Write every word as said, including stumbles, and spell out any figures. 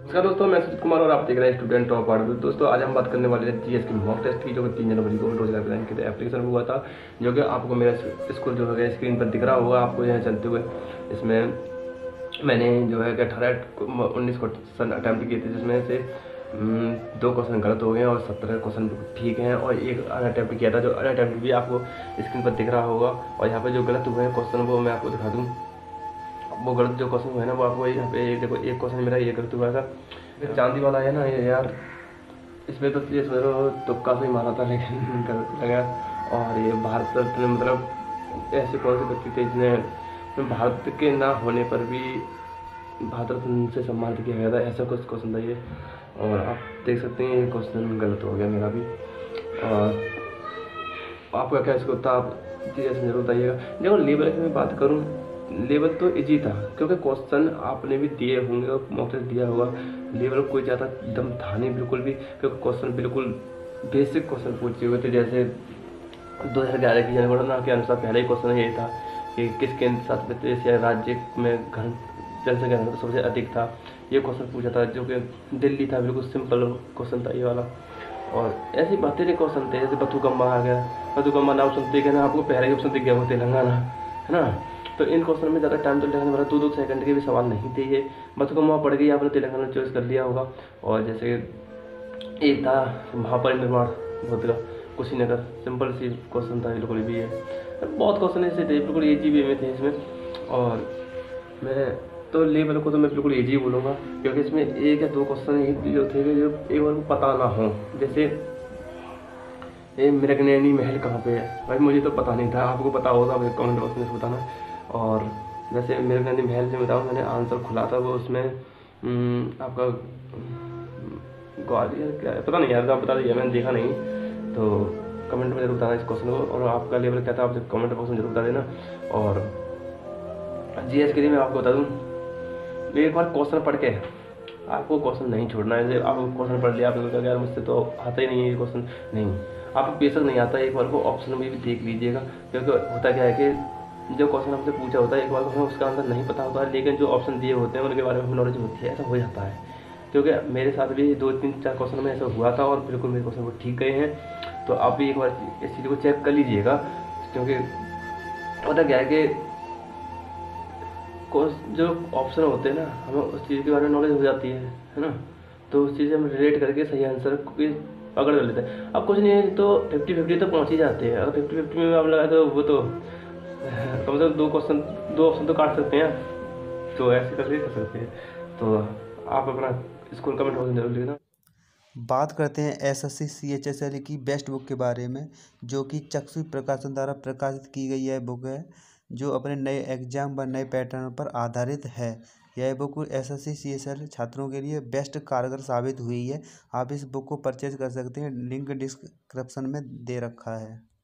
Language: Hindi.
नमस्कार दोस्तों, मैं सुजीत कुमार और आप देख रहे हैं स्टूडेंट टॉप वर्ड। दोस्तों आज हम बात करने वाले हैं जीएस की मॉक टेस्ट की, जो कि तीन जनवरी को रोजगार प्रदान के एप्लीकेशन हुआ था, जो कि आपको मेरा स्कूल जो है स्क्रीन पर दिख रहा होगा आपको यहाँ चलते हुए। इसमें मैंने जो है कि अठारह उन्नीस क्वेश्चन अटैम्प्ट किए थे, जिसमें से हम्म, दो क्वेश्चन गलत हो गए और सत्रह क्वेश्चन ठीक हैं, और एक अनअटैम्प्ट किया था, जो अनअटैम्प्ट भी आपको स्क्रीन पर दिख रहा होगा। और यहाँ पर जो गलत हुए हैं क्वेश्चन वो मैं आपको दिखा दूँ। वो गलत जो क्वेश्चन हुआ है ना, वो आपको यहाँ पे देखो, एक क्वेश्चन मेरा ये गलत हुआ था, चांदी वाला है ना ये यार, इसमें तो ये समझ लो तुक्का से ही मारा था, लेकिन गलत लगा। और ये भारत रत्न मतलब ऐसे कौन से व्यक्ति थे जिन्हें भारत के ना होने पर भी भारत रत्न से सम्मानित किया गया था, ऐसा कुछ क्वेश्चन था ये। और आप देख सकते हैं ये क्वेश्चन गलत हो गया मेरा भी। और आपका क्या इसको था, आप जैसे जरूर बताइएगा। देखो लेवल की मैं बात करूँ, लेवल तो इजी था, क्योंकि क्वेश्चन आपने भी दिए होंगे और मॉक टेस्ट दिया होगा। लेवल कोई ज़्यादा दम था नहीं बिल्कुल भी, क्योंकि क्वेश्चन बिल्कुल बेसिक क्वेश्चन पूछे हुए थे। जैसे दो हज़ार ग्यारह की जनगणना के अनुसार पहला ही क्वेश्चन यही था कि किस केंद्र शासित प्रदेश या राज्य में घन जनसंख्या घनत्व सबसे अधिक था। ये क्वेश्चन पूछा था, जो कि दिल्ली था। बिल्कुल सिंपल क्वेश्चन था ये वाला। और ऐसी बतेरे क्वेश्चन थे, जैसे बथुकम्मा आ गया। बथुकम्मा नाम सुनते ही ना आपको पहले ही ऑप्शन दिख गया, वो तेलंगाना है ना। तो इन क्वेश्चन में ज़्यादा टाइम तो लगने वाला, दो दो सेकंड के भी सवाल नहीं थे ये। बथुकम्मा पड़ गई, आपने तेलंगाना चॉइस कर लिया होगा। और जैसे एक था महापरिनिर्वाण बुद्ध का, कुशीनगर, सिंपल सी क्वेश्चन था बिल्कुल भी है। बहुत क्वेश्चन ऐसे थे बिल्कुल ईजी वे में थे इसमें। और मैं तो लेवल को तो मैं बिल्कुल ईजी बोलूँगा, क्योंकि इसमें एक या दो क्वेश्चन ही जो थे जो एक बार को पता ना हो। जैसे ये मृगनयनी महल कहाँ पे है, भाई मुझे तो पता नहीं था, आपको पता होगा भाई कमेंट बॉक्स में बताना। और जैसे मृगनयनी महल से बताऊँ, मैंने आंसर खुला था वो, उसमें आपका ग्वालियर क्या है पता नहीं यार, आप बता दीजिए, मैंने देखा नहीं। तो कमेंट में जरूर बताना इस क्वेश्चन को, और आपका लेवल क्या था आप कमेंट बॉक्स में जरूर बता देना। और जीएस के लिए मैं आपको बता दूँ, एक बार क्वेश्चन पढ़ के आपको क्वेश्चन नहीं छोड़ना है। जैसे आप क्वेश्चन पढ़ लिया, आपने कहा यार मुझसे तो आता ही नहीं है ये क्वेश्चन, नहीं, आपको बेशक नहीं आता, एक बार को ऑप्शन में भी देख लीजिएगा। क्योंकि होता क्या है कि जो क्वेश्चन हमसे पूछा होता है, एक बार को हमें उसका आंसर नहीं पता होता है, लेकिन जो ऑप्शन दिए होते हैं उनके बारे में हमें नॉलेज होती है, ऐसा हो जाता है। क्योंकि मेरे साथ भी दो तीन चार क्वेश्चन में ऐसा हुआ था, और बिल्कुल मेरे क्वेश्चन वो ठीक गए हैं। तो आप भी एक बार इस चीज़ को चेक कर लीजिएगा। क्योंकि होता क्या है कि जो ऑप्शन होते हैं ना, हमें उस चीज़ के बारे में नॉलेज हो जाती है है ना। तो उस चीज़ से हम रिलेट करके सही आंसर को भी पकड़ कर लेते हैं। अब कुछ नहीं है तो फिफ्टी फिफ्टी तो पहुंच ही जाते हैं। अगर फिफ्टी फिफ्टी में आप लगाए तो वो तो कम से कम दो क्वेश्चन दो ऑप्शन तो काट सकते हैं, तो ऐसे करके कर सकते हैं। तो आप अपना स्कूल कमेंट बॉक्स में जरूर लिखना। बात करते हैं एसएससी सीएचएसएल की बेस्ट बुक के बारे में, जो कि चक्षु प्रकाशन द्वारा प्रकाशित की गई यह बुक है, जो अपने नए एग्जाम व नए पैटर्न पर आधारित है। यह बुक एसएससी सीएचएसएल छात्रों के लिए बेस्ट कारगर साबित हुई है। आप इस बुक को परचेज कर सकते हैं, लिंक डिस्क्रिप्शन में दे रखा है।